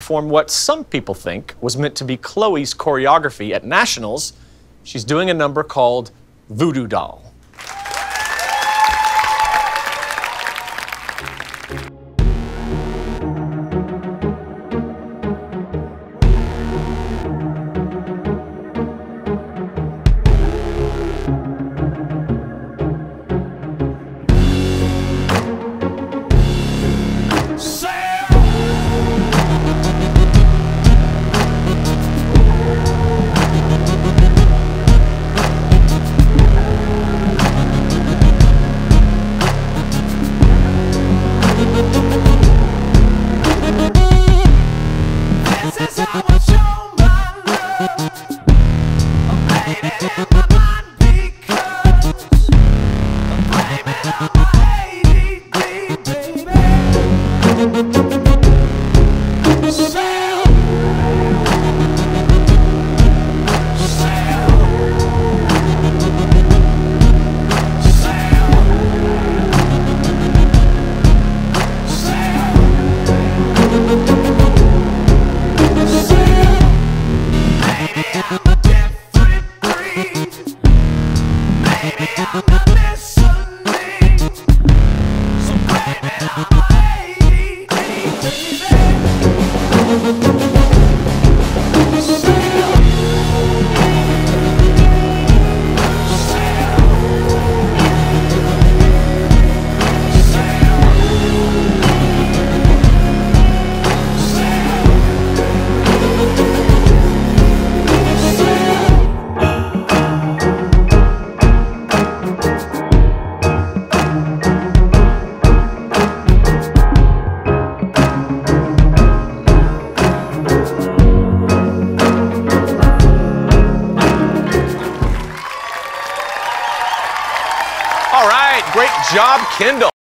perform what some people think was meant to be Chloe's choreography at Nationals. She's doing a number called Voodoo Doll. All right, great job, Kendall.